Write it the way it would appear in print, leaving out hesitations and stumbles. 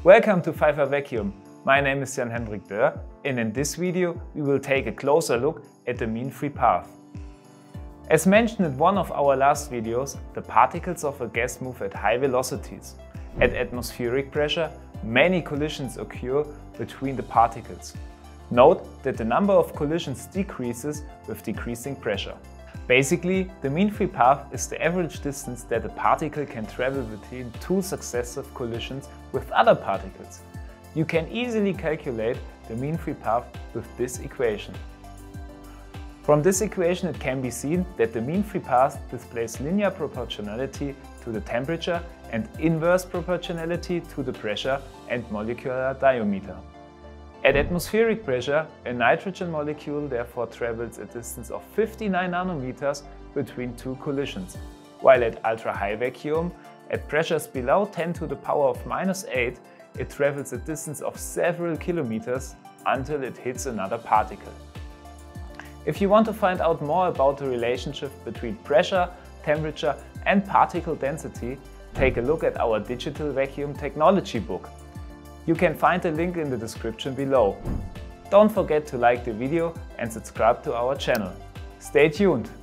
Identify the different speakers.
Speaker 1: Welcome to Pfeiffer Vacuum. My name is Jan-Hendrik Dörr, and in this video we will take a closer look at the mean free path. As mentioned in one of our last videos, the particles of a gas move at high velocities. At atmospheric pressure, many collisions occur between the particles. Note that the number of collisions decreases with decreasing pressure. Basically, the mean free path is the average distance that a particle can travel between two successive collisions with other particles. You can easily calculate the mean free path with this equation. From this equation it can be seen that the mean free path displays linear proportionality to the temperature and inverse proportionality to the pressure and molecular diameter. At atmospheric pressure, a nitrogen molecule therefore travels a distance of 59 nanometers between two collisions, while at ultra-high vacuum, at pressures below 10 to the power of -8, it travels a distance of several kilometers until it hits another particle. If you want to find out more about the relationship between pressure, temperature and particle density, take a look at our digital vacuum technology book. You can find the link in the description below. Don't forget to like the video and subscribe to our channel. Stay tuned!